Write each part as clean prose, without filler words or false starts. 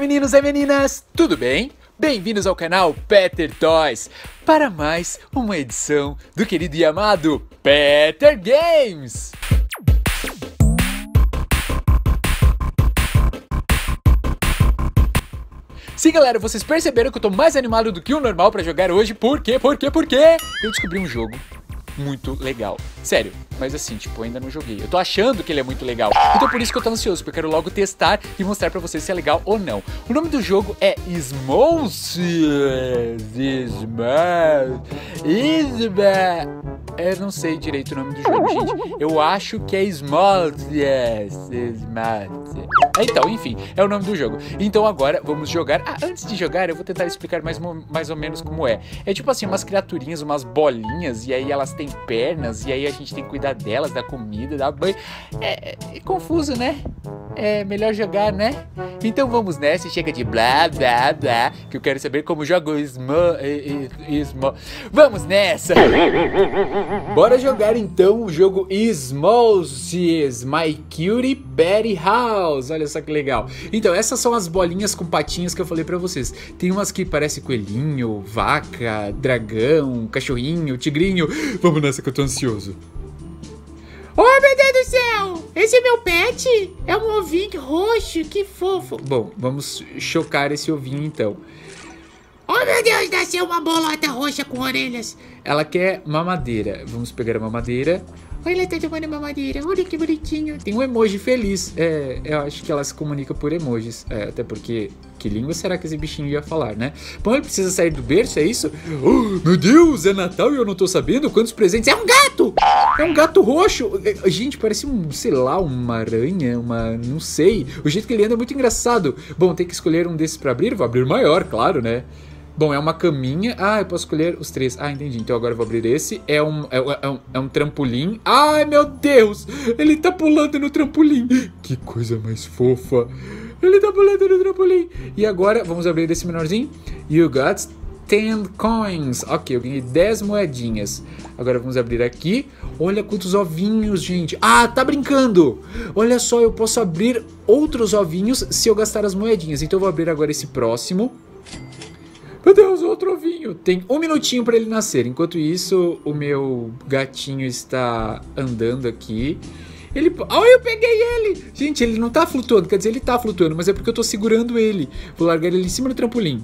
meninos e meninas, tudo bem? Bem-vindos ao canal Peter Toys para mais uma edição do querido e amado Peter Games. Sim, galera, vocês perceberam que eu tô mais animado do que o normal pra jogar hoje. Por quê? Eu descobri um jogo muito legal. Sério, mas assim, tipo, eu ainda não joguei. Eu tô achando que ele é muito legal. Então por isso que eu tô ansioso, porque eu quero logo testar e mostrar pra vocês se é legal ou não. O nome do jogo é Smolts. Eu não sei direito o nome do jogo, gente. Eu acho que é Smolts. Então, enfim, é o nome do jogo. Então agora vamos jogar. Antes de jogar, eu vou tentar explicar mais ou menos como é. É tipo assim, umas criaturinhas, umas bolinhas, e aí elas têm pernas, e aí a gente tem que cuidar delas, da comida, da banho. É confuso, né? É melhor jogar, né? Então vamos nessa e chega de blá, blá, blá, que eu quero saber como joga o Vamos nessa! Bora jogar então o jogo Smolts My Cutie Patty House. Olha só que legal. Então essas são as bolinhas com patinhas que eu falei pra vocês. Tem umas que parecem coelhinho, vaca, dragão, cachorrinho, tigrinho. Vamos nessa que eu tô ansioso. Oh, meu Deus do céu! Esse é meu pet? É um ovinho roxo, que fofo. Bom, vamos chocar esse ovinho então. Oh, meu Deus, nasceu uma bolota roxa com orelhas. Ela quer mamadeira. Vamos pegar a mamadeira. Olha, ela tá tomando mamadeira. Olha que bonitinho. Tem um emoji feliz. Eu acho que ela se comunica por emojis. Até porque, que língua será que esse bichinho ia falar, né? Bom, ele precisa sair do berço, é isso? Oh, meu Deus, é Natal e eu não tô sabendo quantos presentes. É um gato! É um gato roxo. Gente, parece sei lá, uma aranha, não sei. O jeito que ele anda é muito engraçado. Bom, tem que escolher um desses pra abrir. Vou abrir o maior, claro, né? Bom, é uma caminha. Eu posso escolher os três. Entendi. Então agora eu vou abrir esse. É um trampolim. Ai, meu Deus! Ele tá pulando no trampolim. Que coisa mais fofa. Ele tá pulando no trampolim. E agora, vamos abrir esse menorzinho. You got 10 coins. Ok, eu ganhei 10 moedinhas. Agora vamos abrir aqui. Olha quantos ovinhos, gente. Tá brincando. Olha só, eu posso abrir outros ovinhos se eu gastar as moedinhas. Então eu vou abrir agora esse próximo. Meu Deus, outro ovinho. Tem um minutinho para ele nascer. Enquanto isso, o meu gatinho está andando aqui. Eu peguei ele. Gente, ele não tá flutuando. Quer dizer, ele tá flutuando, mas é porque eu tô segurando ele. Vou largar ele em cima do trampolim.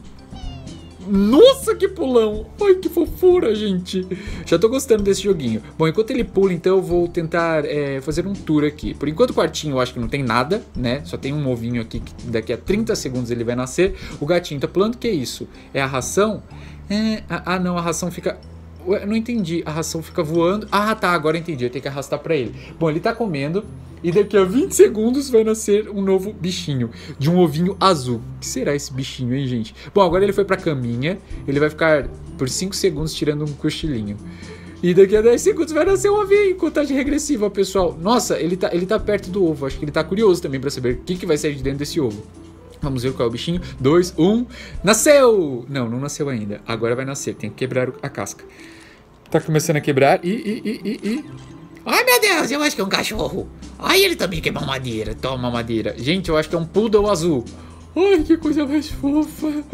Nossa, que pulão. Ai, que fofura, gente. Já tô gostando desse joguinho. Bom, enquanto ele pula, então eu vou tentar fazer um tour aqui. Por enquanto o quartinho eu acho que não tem nada, né? Só tem um ovinho aqui que daqui a 30 segundos ele vai nascer. O gatinho tá pulando, que é isso? É a ração? Não, a ração fica... Ué, não entendi, a ração fica voando. Tá, agora entendi, eu tenho que arrastar pra ele. Bom, ele tá comendo e daqui a 20 segundos vai nascer um novo bichinho de um ovinho azul. O que será esse bichinho, hein, gente? Bom, agora ele foi pra caminha, ele vai ficar por 5 segundos tirando um cochilinho. E daqui a 10 segundos vai nascer um ovinho, contagem regressiva, pessoal. Nossa, ele tá perto do ovo, acho que ele tá curioso também pra saber o que vai sair de dentro desse ovo. Vamos ver qual é o bichinho. 2, 1. Nasceu! Não nasceu ainda. Agora vai nascer. Tem que quebrar a casca. Tá começando a quebrar. Ai, meu Deus, eu acho que é um cachorro. Ai, ele também quer mamadeira. Toma mamadeira. Gente, eu acho que é um poodle azul. Ai, que coisa mais fofa.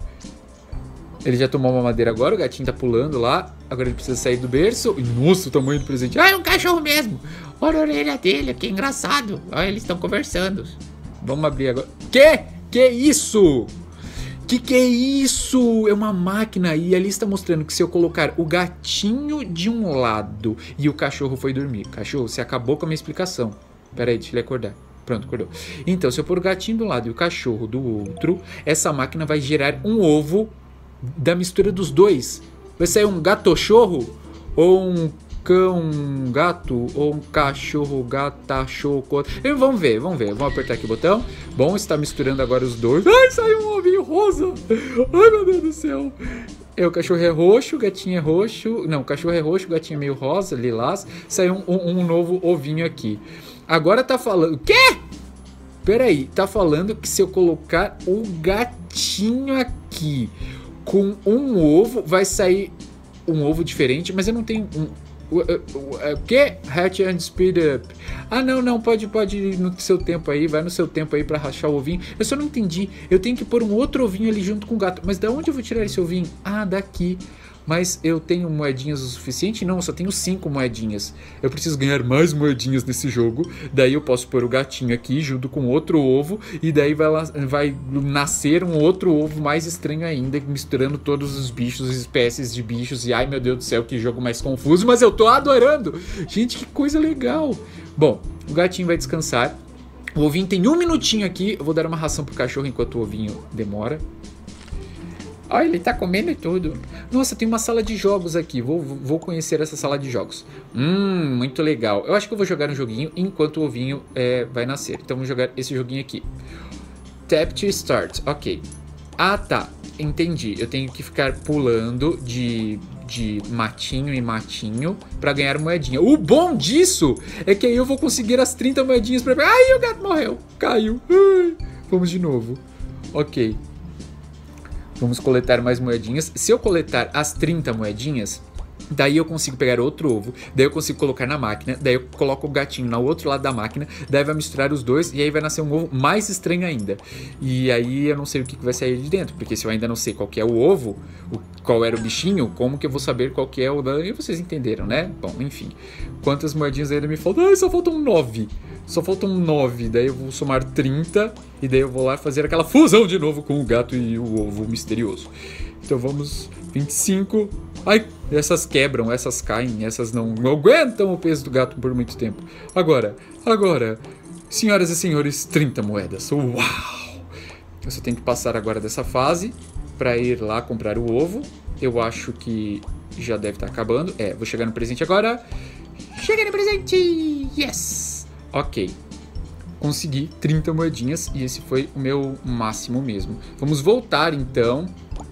Ele já tomou mamadeira agora. O gatinho tá pulando lá. Agora ele precisa sair do berço. Nossa, o tamanho do presente. É um cachorro mesmo. Olha a orelha dele, que engraçado. Olha, eles estão conversando. Vamos abrir agora. Que é isso? Que é isso? É uma máquina. E ali está mostrando que se eu colocar o gatinho de um lado e o cachorro foi dormir. Cachorro, você acabou com a minha explicação. Pera aí, deixa ele acordar. Pronto, acordou. Então, se eu pôr o gatinho de um lado e o cachorro do outro, essa máquina vai gerar um ovo da mistura dos dois. Vai sair um gato-chorro ou um cão, gato, ou um cachorro, gata-chorro. Vamos ver. Vamos apertar aqui o botão. Bom, está misturando agora os dois. Ai, saiu um ovinho rosa. Ai, meu Deus do céu. O cachorro é roxo, o gatinho é roxo. Não, o cachorro é roxo, o gatinho é meio rosa, lilás. Saiu um novo ovinho aqui. Agora tá falando... Quê? Peraí, tá falando que se eu colocar o gatinho aqui com um ovo, vai sair um ovo diferente, mas eu não tenho O que? Hatch and speed up. Ah, não, pode ir no seu tempo aí, vai no seu tempo aí pra rachar o ovinho. Eu só não entendi, eu tenho que pôr um outro ovinho ali junto com o gato. Mas da onde eu vou tirar esse ovinho? Ah, daqui. Mas eu tenho moedinhas o suficiente? Não, eu só tenho 5 moedinhas. Eu preciso ganhar mais moedinhas nesse jogo. Daí eu posso pôr o gatinho aqui junto com outro ovo. E daí vai nascer um outro ovo mais estranho ainda, misturando todos os bichos, espécies de bichos. E ai meu Deus do céu, que jogo mais confuso. Mas eu tô adorando. Gente, que coisa legal. Bom, o gatinho vai descansar. O ovinho tem 1 minutinho aqui. Eu vou dar uma ração pro cachorro enquanto o ovinho demora. Olha, ele tá comendo tudo. Nossa, tem uma sala de jogos aqui. Vou conhecer essa sala de jogos. Muito legal. Eu acho que eu vou jogar um joguinho enquanto o ovinho vai nascer. Então vamos jogar esse joguinho aqui. Tap to start. Ok. Ah, tá. Entendi. Eu tenho que ficar pulando de matinho em matinho pra ganhar moedinha. O bom disso é que aí eu vou conseguir as 30 moedinhas pra... Ai, o gato morreu. Caiu. Ai. Vamos de novo. Ok. Vamos coletar mais moedinhas. Se eu coletar as 30 moedinhas, daí eu consigo pegar outro ovo, daí eu consigo colocar na máquina, daí eu coloco o gatinho no outro lado da máquina, daí vai misturar os dois e aí vai nascer um ovo mais estranho ainda. E aí eu não sei o que vai sair de dentro, porque se eu ainda não sei qual que é o ovo, qual era o bichinho, como que eu vou saber qual que é o... E vocês entenderam, né? Bom, enfim. Quantas moedinhas ainda me faltam? Ai, só faltam 9. Só faltam 9, daí eu vou somar 30 e daí eu vou lá fazer aquela fusão de novo com o gato e o ovo misterioso. Então vamos, 25. Ai, essas quebram, essas caem, essas não aguentam o peso do gato por muito tempo. Agora, senhoras e senhores, 30 moedas. Uau! Eu só tenho que passar agora dessa fase para ir lá comprar o ovo. Eu acho que já deve estar acabando. Vou chegar no presente agora. Chega no presente! Yes! Ok, consegui 30 moedinhas e esse foi o meu máximo mesmo. Vamos voltar então.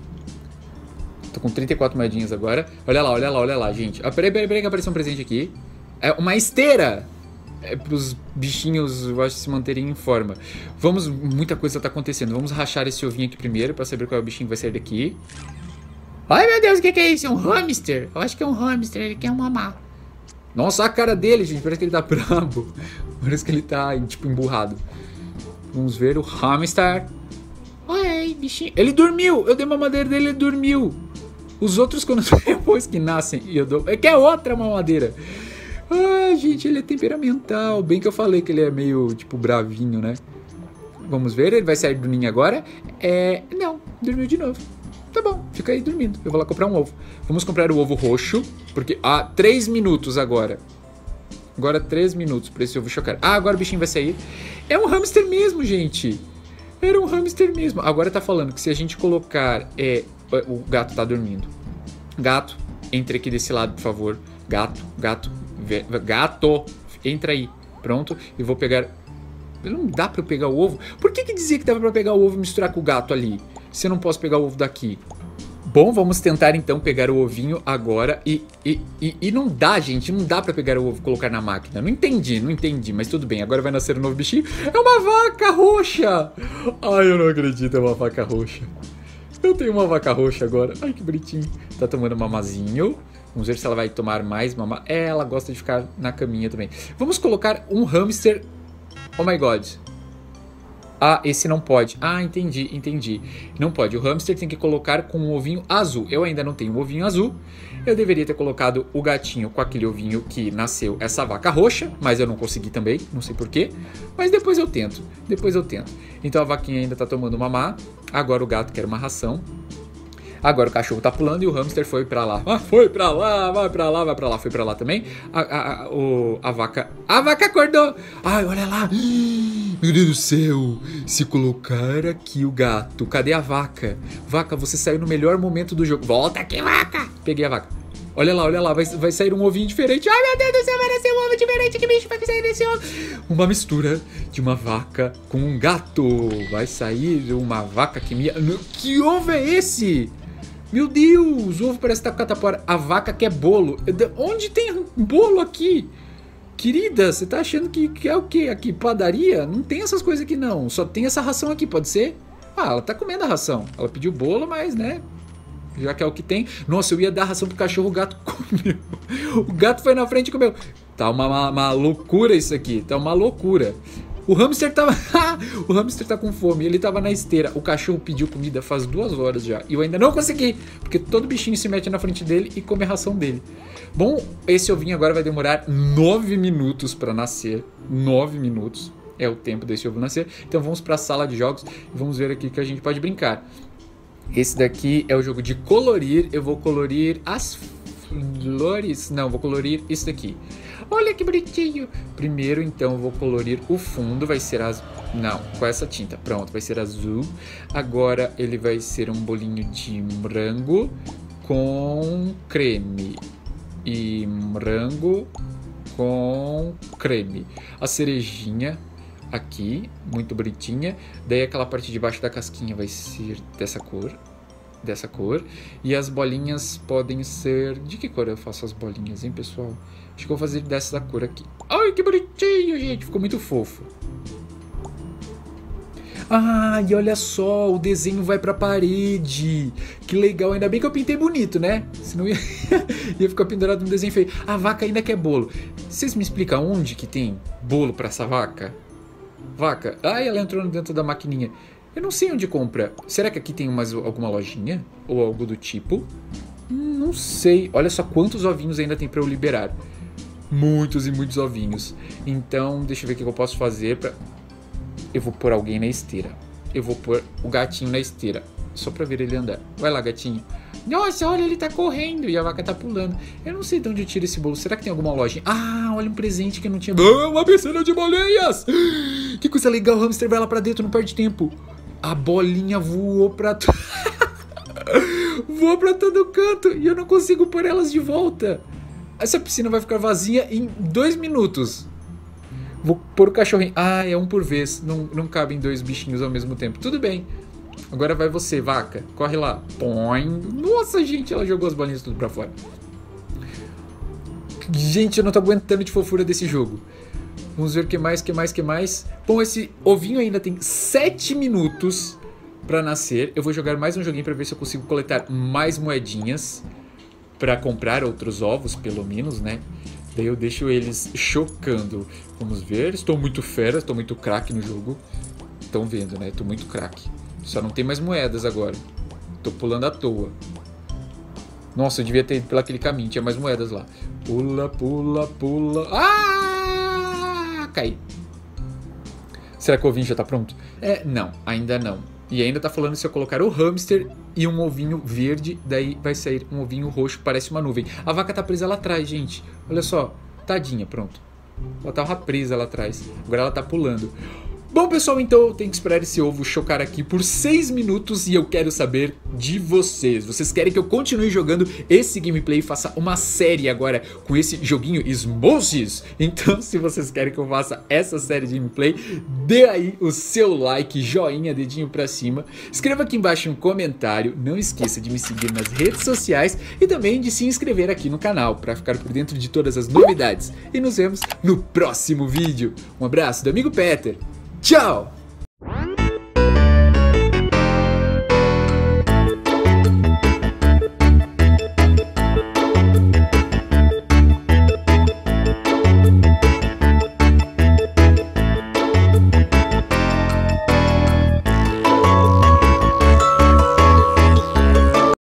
Tô com 34 moedinhas agora. Olha lá, gente. Peraí que apareceu um presente aqui. É uma esteira! Para os bichinhos, eu acho, se manterem em forma. Muita coisa tá acontecendo. Vamos rachar esse ovinho aqui primeiro para saber qual é o bichinho que vai sair daqui. Ai meu Deus, o que é isso? É um hamster? Eu acho que é um hamster, ele quer mamar. Nossa, a cara dele, gente, parece que ele tá brabo. Parece que ele tá, tipo, emburrado. Vamos ver o hamster. Oi, bichinho. Ele dormiu, eu dei mamadeira dele, ele dormiu. Os outros, quando depois que nascem, eu dou... É que é outra mamadeira. Ah, gente, ele é temperamental. Bem que eu falei que ele é meio, tipo, bravinho, né? Vamos ver, ele vai sair do ninho agora? Não, dormiu de novo. Tá bom, fica aí dormindo. Eu vou lá comprar um ovo. Vamos comprar o ovo roxo, porque... 3 minutos agora. Agora 3 minutos pra esse ovo chocar. Agora o bichinho vai sair. É um hamster mesmo, gente. Era um hamster mesmo. Agora tá falando que se a gente colocar... O gato tá dormindo. Gato, entre aqui desse lado, por favor. Gato. Entra aí. Pronto. E vou pegar... Não dá pra eu pegar o ovo? Por que dizia que dava pra pegar o ovo e misturar com o gato ali? Se eu não posso pegar o ovo daqui. Bom, vamos tentar então pegar o ovinho agora. E não dá, gente. Não dá pra pegar o ovo e colocar na máquina. Não entendi. Mas tudo bem. Agora vai nascer um novo bichinho. É uma vaca roxa. Ai, eu não acredito. É uma vaca roxa. Eu tenho uma vaca roxa agora. Ai, que bonitinho. Tá tomando mamazinho. Vamos ver se ela vai tomar mais mamar. Ela gosta de ficar na caminha também. Vamos colocar um hamster. Oh my god. Esse não pode. Entendi. Não pode. O hamster tem que colocar com um ovinho azul. Eu ainda não tenho um ovinho azul. Eu deveria ter colocado o gatinho com aquele ovinho que nasceu essa vaca roxa, mas eu não consegui também, não sei porquê. Mas depois eu tento. Então a vaquinha ainda tá tomando mamar. Agora o gato quer uma ração. Agora o cachorro tá pulando e o hamster foi pra lá. Foi pra lá. Foi pra lá também. A vaca acordou. Ai, olha lá. Meu Deus do céu. Se colocar aqui o gato. Cadê a vaca? Vaca, você saiu no melhor momento do jogo. Volta aqui, vaca. Peguei a vaca. Olha lá. Vai sair um ovinho diferente. Ai, meu Deus do céu. Vai nascer um ovo diferente. Que bicho vai sair desse ovo? Uma mistura de uma vaca com um gato. Vai sair uma vaca que mia... Que ovo é esse? Meu Deus, o ovo parece estar com catapora. A vaca quer bolo. Onde tem bolo aqui? Querida, você tá achando que é o quê? Aqui, padaria? Não tem essas coisas aqui não. Só tem essa ração aqui, pode ser? Ela tá comendo a ração. Ela pediu bolo, mas, né? já que é o que tem. Nossa, eu ia dar ração pro cachorro, o gato comeu. O gato foi na frente e comeu. Tá uma loucura isso aqui, tá uma loucura. O hamster tava... o hamster tá com fome, ele tava na esteira. O cachorro pediu comida faz 2 horas já. E eu ainda não consegui, porque todo bichinho se mete na frente dele e come a ração dele. Bom, esse ovinho agora vai demorar 9 minutos pra nascer. 9 minutos é o tempo desse ovo nascer. Então vamos pra sala de jogos e vamos ver aqui que a gente pode brincar. Esse daqui é o jogo de colorir. Eu vou colorir as flores. Não, vou colorir isso daqui. Olha que bonitinho. Primeiro, então, eu vou colorir o fundo. Vai ser azul. Não, com essa tinta. Pronto, vai ser azul. Agora ele vai ser um bolinho de morango com creme. E morango com creme. A cerejinha aqui, muito bonitinha. Daí aquela parte de baixo da casquinha vai ser dessa cor. Dessa cor. E as bolinhas podem ser... De que cor eu faço as bolinhas, hein, pessoal? Acho que eu vou fazer dessa cor aqui. Ai, que bonitinho, gente. Ficou muito fofo. Ah, e olha só, o desenho vai pra parede. Que legal, ainda bem que eu pintei bonito, né? Senão ia ficar pendurado no desenho feio. A vaca ainda quer bolo. Vocês me explicam onde que tem bolo pra essa vaca? Vaca? Ai, ela entrou dentro da maquininha. Eu não sei onde compra. Será que aqui tem alguma lojinha? Ou algo do tipo? Não sei. Olha só quantos ovinhos ainda tem pra eu liberar. Muitos e muitos ovinhos. Então, deixa eu ver o que eu posso fazer pra... Eu vou pôr alguém na esteira. Eu vou pôr o gatinho na esteira. Só pra ver ele andar. Vai lá, gatinho. Nossa, olha, ele tá correndo e a vaca tá pulando. Eu não sei de onde eu tiro esse bolo. Será que tem alguma lojinha? Ah, olha um presente que eu não tinha. Ah, uma piscina de bolinhas! Que coisa legal, o hamster vai lá pra dentro, não perde tempo. A bolinha voou pra... voou pra todo canto e eu não consigo pôr elas de volta. Essa piscina vai ficar vazia em 2 minutos. Vou pôr o cachorrinho. Ah, é um por vez. Não cabem 2 bichinhos ao mesmo tempo. Tudo bem. Agora vai você, vaca. Corre lá. Põe. Nossa, gente, ela jogou as bolinhas tudo pra fora. Gente, eu não tô aguentando de fofura desse jogo. Vamos ver o que mais. Bom, esse ovinho ainda tem 7 minutos pra nascer. Eu vou jogar mais um joguinho pra ver se eu consigo coletar mais moedinhas pra comprar outros ovos, pelo menos, né? Daí eu deixo eles chocando. Vamos ver. Estou muito fera, estou muito craque no jogo. Estão vendo, né? Estou muito craque. Só não tem mais moedas agora. Estou pulando à toa. Nossa, eu devia ter ido pelo aquele caminho. Tinha mais moedas lá. Pula, pula, pula. Ah! Caí. Será que o ovinho já tá pronto? Não, ainda não. E ainda tá falando se eu colocar o hamster e um ovinho verde, daí vai sair um ovinho roxo que parece uma nuvem. A vaca tá presa lá atrás, gente. Olha só, tadinha, pronto. Ela tava presa lá atrás, agora ela tá pulando. Bom, pessoal, então eu tenho que esperar esse ovo chocar aqui por 6 minutos e eu quero saber de vocês. Vocês querem que eu continue jogando esse gameplay e faça uma série agora com esse joguinho Smoozies? Então, se vocês querem que eu faça essa série de gameplay, dê aí o seu like, joinha, dedinho pra cima. Escreva aqui embaixo um comentário. Não esqueça de me seguir nas redes sociais e também de se inscrever aqui no canal para ficar por dentro de todas as novidades. E nos vemos no próximo vídeo. Um abraço do amigo Peter. Tchau!